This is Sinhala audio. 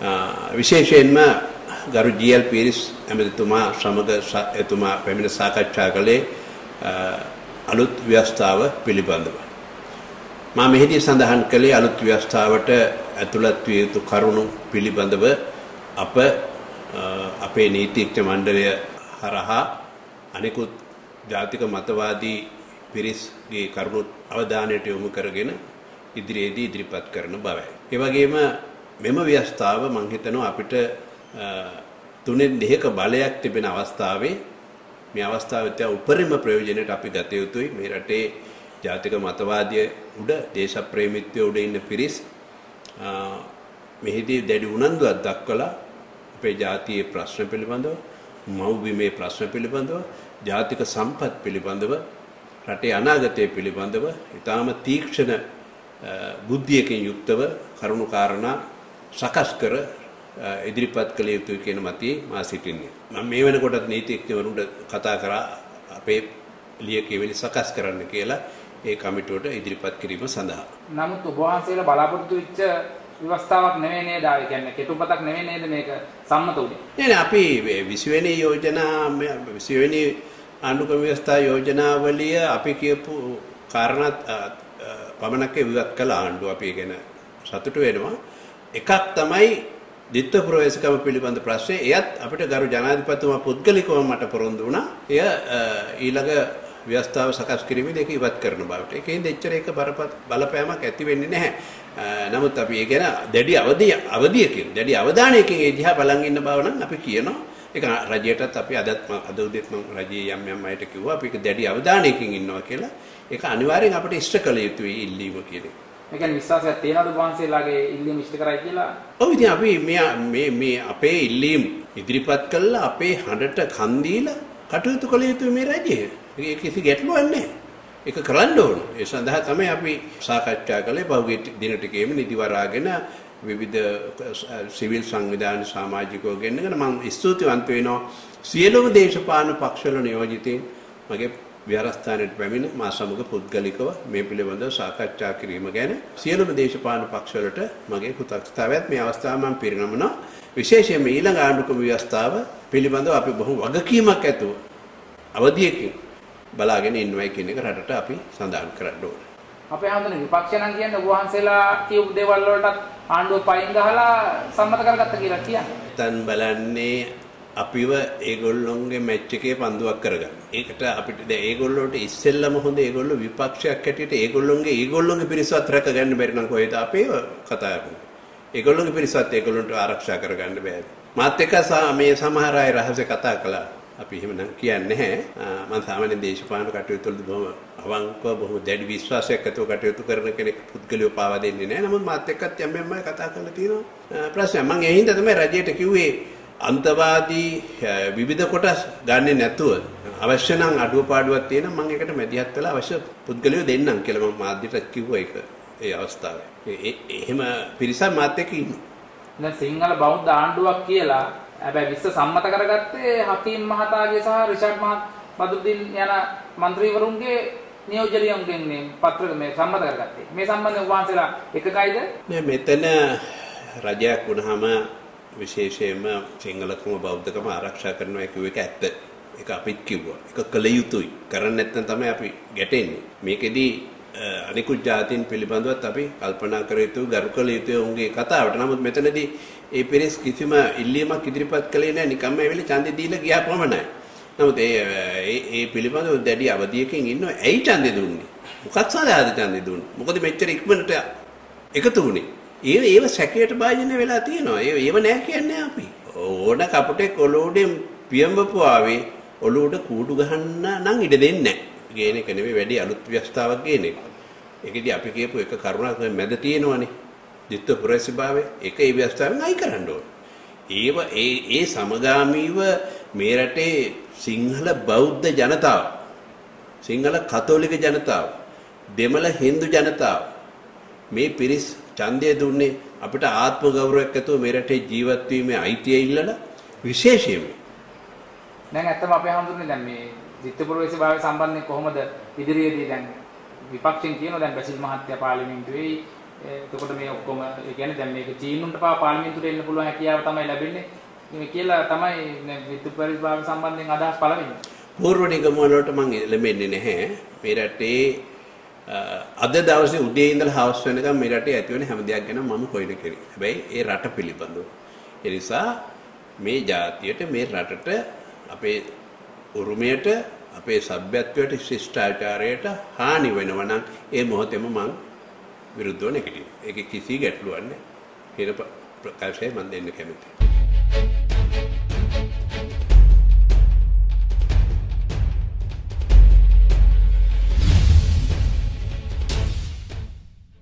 විශේෂයෙන්ම ගරු ජී.එල්. පීරිස් ඇමතිතුමා සමග එතුමා පැමිණ සාකච්ඡා කළේ අලුත් ව්‍යවස්ථාව පිළිබඳව. මා මෙහිදී සඳහන් කළේ අලුත් ව්‍යවස්ථාවට ඇතුළත් විය යුතු කරුණු පිළිබඳව අපේ නීතිඥ මණ්ඩලය හරහා අනෙකුත් ජාතික මතවාදී පිරිස්ගේ කරුණු අවධානයට යොමු කරගෙන ඉදිරියේදී ඉදිරිපත් කරන බවයි. ඒ වගේම මෙම ව්‍යවස්ථාව මම හිතනවා අපිට තුනෙන් දෙකක බලයක් තිබෙන අවස්ථාවේ මේ අවස්ථාවේ තියා උපරිම ප්‍රයෝජනයට අපි ගත යුතුයි. මේ රටේ ජාතික මතවාදී උඩ දේශප්‍රේමීත්වයේ උඩ ඉන්න පිරිස් මෙහිදී දැඩි උනන්දුවක් දක්වලා අපේ ජාතියේ ප්‍රශ්න පිළිබඳව, මව්බිමේ ප්‍රශ්න පිළිබඳව, ජාතික සම්පත් පිළිබඳව, රටේ අනාගතය පිළිබඳව ඊටාම තීක්ෂණ බුද්ධියකින් යුක්තව කරුණු කාරණා සකස් කර ඉදිරිපත් කළ යුතුයි කියන මතයේ මා සිටින්නේ. මම මේ වෙනකොටත් නීතිඥවරුන්ට කතා කරා අපේ ලියකියවිලි සකස් කරන්න කියලා ඒ කමිටුවට ඉදිරිපත් කිරීම සඳහා. නමුත් ඔබ වහන්සේලා බලාපොරොත්තු වෙච්ච ව්‍යවස්ථාවක් නෙවෙයි නේද? ඒ කියන්නේ කෙටුපතක් නෙවෙයි නේද මේක සම්මත උනේ? නෑ අපි 20 වෙනි යෝජනා 20 වෙනි ආණ්ඩුක්‍රම ව්‍යවස්ථා යෝජනාවලිය අපි කියපු කාරණා පමණක් ඉවත් කළ ආණ්ඩුව අපි ගැන සතුටු වෙනවා. එකක් තමයි දිත්ත ප්‍රවේශකම පිළිබඳ ප්‍රශ්නේ. එයත් අපිට ගරු ජනාධිපතිතුමා පුද්ගලිකව මට පොරොන්දු වුණා. එය ඊළඟ ව්‍යවස්ථාව සකස් කිරීමේදී ඒක ඉවත් කරන බවට. ඒකෙන් දෙච්චර එක බලපෑමක් ඇති වෙන්නේ නැහැ. නමුත් අපි ඒ ගැන දැඩි අවධියකින් දැඩි අවධානයකින් ඒ දිහා බලන් ඉන්න බව නම් අපි කියනවා. ඒක රජයටත් අපි අද උදේත් මම රජයේ යම් අයට කිව්වා අපි ඒක දැඩි අවධානයකින් ඉන්නවා කියලා. ඒක අනිවාර්යෙන් අපිට ඉෂ්ට කළ යුතුයි ඉල්ලීම කියන්නේ. ඒ කියන්නේ විශ්වාසයක් තියනවද වහන්සේලාගේ ඉල්ලීම ඉෂ්ට කරයි කියලා? ඔව් ඉතින් අපි මේ අපේ ඉල්ලීම් ඉදිරිපත් කළා අපේ හඬට කන් දීලා කටයුතු කළ යුතුයි මේ රජය. ඒක කිසි ගැටලුවක් නැහැ. ඒක කරන්න ඕන. ඒ සඳහා තමයි අපි සාකච්ඡා කළේ පහුගිය දින ටිකේම නිදි වරාගෙන විවිධ සිවිල් සංවිධාන සමාජිකයෝ ගෙන්නගෙන මම ස්තුතිවන්ත වෙනවා සියලුම දේශපාලන පක්ෂවල නියෝජිතයින් මගේ විහාරස්ථානයට පැමිණ මා සමග පුද්ගලිකව මේ පිළිබඳව සාකච්ඡා කිරීම ගැන සියලුම දේශපාලන පක්ෂවලට මගේ කෘතඥතාවයත් මේ අවස්ථාව මම පිරිනමනවා. විශේෂයෙන්ම ඊළඟ ආණ්ඩුක්‍රම ව්‍යවස්ථාව පිළිබඳව අපි බොහොම වගකීමක් ඇතුව අවධියකින් බලාගෙන ඉන්නවයි කියන එක රටට අපි සඳහන් කරන්න ඕනේ. අපේ ආන්දර විපක්ෂ නම් කියන්නේ ඔබ වහන්සේලා කියපු දේවල් වලටත් ආණ්ඩුව පයින් ගහලා සම්මත කරගත්ත කියලා කියන්නේ. දැන් බලන්නේ අපිව ඒගොල්ලොන්ගේ මැච් එකේ පන්දුවක් කරගන්න. ඒකට අපිට දැන් ඒගොල්ලෝට ඉස්සෙල්ලම හොඳ ඒගොල්ලෝ විපක්ෂයක් හැටියට ඒගොල්ලොන්ගේ පිරිසවත් රැක ගන්න බැරි නම් කොහෙද අපේව කතා කරන්නේ. ඒගොල්ලොන්ගේ පිරිසවත් ඒගොල්ලොන්ට ආරක්ෂා කරගන්න බෑ. මාත් එක්ක මේ සමහර අය රහසේ කතා කළා. අපි එහෙම නම් කියන්නේ නැහැ. මම සාමාන්‍ය දේශපාලන කටයුතු වලදී බොහොම අවංකව බොහොම දැඩි විශ්වාසයක් ඇතුව කටයුතු කරන කෙනෙක් පුද්ගලියව පාවා දෙන්නේ නැහැ. නමුත් මාත් එක්කත් යම් අය කතා කරලා තියෙනවා ප්‍රශ්න. මම ඒ හින්දා තමයි රජයට කිව්වේ අන්තවාදී විවිධ කොටස් ගන්නෙ නැතුව අවශ්‍ය නම් අඩුවපාඩුවක් තියෙනවා මම ඒකට මැදිහත් වෙලා අවශ්‍ය පුද්ගලියව දෙන්නම් කියලා මම මාධ්‍යට කිව්වා ඒක ඒ අවස්ථාවේ. එහෙම පිරිසක් මාත් එක්ක ඉන්නවා. දැන් සිංහල බෞද්ධ ආණ්ඩුවක් කියලා හැබැයි විශ්ව සම්මත කරගත්තේ හකීම් මහතාගේ සහ රිෂඩ් බදුද්දීන් යන മന്ത്രിවරුන්ගේ නියෝජනයන්ගෙන් මේ පත්‍ර මේ සම්මත කරගත්තේ. මේ සම්බන්ධයෙන් වහන්සේලා එකගයිද? නෑ මෙතන රජයක් වුණාම විශේෂයෙන්ම සිංහලකම බෞද්ධකම ආරක්ෂා කරනවා කියුව එක ඇත්ත. ඒක අපිත් කිව්වා. ඒක කළ යුතුයි. කරන්නේ නැත්නම් තමයි අපි ගැටෙන්නේ. මේකෙදි අනිකුත් ජාතීන් පිළිබඳවත් අපි කල්පනා කර යුතුයි, ගරු කළ යුතුයි උන්ගේ කතාවට. නමුත් මෙතනදී ඒ පිරිස් කිසිම ඉල්ලීමක් ඉදිරිපත් කළේ නැහැ. නිකම්ම ඇවිල්ලා ඡන්දෙ දීලා ගියා පමණයි. නමුත් ඒ පිළිබඳව දැඩි අවධියකින් ඉන්නවා. ඇයි ඡන්දෙ දුන්නේ? මොකක් සඳහාද ඡන්දෙ දුන්නේ? මොකද මෙච්චර ඉක්මනට එකතු වුනේ? ඒව සැකයට භාජනය වෙලා තියෙනවා. ඒව නෑ කියන්නේ අපි. ඕන කපුටෙක් ඔලුවුඩෙන් පියඹපු ආවේ ඔලුවුඩ කූඩු ගහන්න නම් ඉඩ දෙන්නේ නැහැ. ගේන එක නෙවෙයි වැඩි අලුත් ව්‍යවස්ථාවක් ගේන එක. ඒකෙදි අපි කියපු එක කරුණක් මැද තියෙනවනේ. දිත්ත පුරසිභාවය ඒක ඒ ව්‍යවස්ථාවෙන් අයි කරන්න ඕනේ. ඒ සමගාමීව මේ රටේ සිංහල බෞද්ධ ජනතාව, සිංහල කතෝලික ජනතාව, දෙමළ හින්දු ජනතාව මේ පිරිස් ඡන්දය දුන්නේ අපිට ආත්ම ගෞරවයක් ඇතුව මේ රටේ ජීවත් වීමේ අයිතිය ඉල්ලලා විශේෂයෙන්ම. දැන් ඇත්තම අපේ හැමෝටම දැන් මේ දිත්ත පුරසිභාවය සම්බන්ධයෙන් කොහොමද ඉදිරියේදී දැන් විපක්ෂෙන් කියනවා දැන් බැසිල් මහත්තයා පාර්ලිමේන්තුවේ එතකොට මේ ඔක්කොම ඒ කියන්නේ දැන් මේක චීනුන්ට පාර්ලිමේන්තුවට එන්න පුළුවන් හැකියාව තමයි ලැබෙන්නේ. මේ කියලා තමයි විද්‍යුත් පරිභාග සම්බන්ධයෙන් අදහස් පළ වෙන්නේ. පූර්ව නිගමන වලට මම එළඹෙන්නේ නැහැ. මේ රටේ අද දවසේ උදේ ඉඳලා හවස වෙනකම් මේ රටේ ඇති වෙන හැම දෙයක් ගැන මම හොයන කෙනෙක්. හැබැයි ඒ රට පිළිබඳව. ඒ නිසා මේ ජාතියට මේ රටට අපේ උරුමයට අපේ සભ્યත්වයට ශිෂ්ටාචාරයට හානි වෙනවා නම් ඒ මොහොතේම මම විරුද්ධව නැගිටිනවා. ඒක කිසි ගැටලුවක් නැහැ. කියන ප්‍රකාශය මම දෙන්න කැමතියි.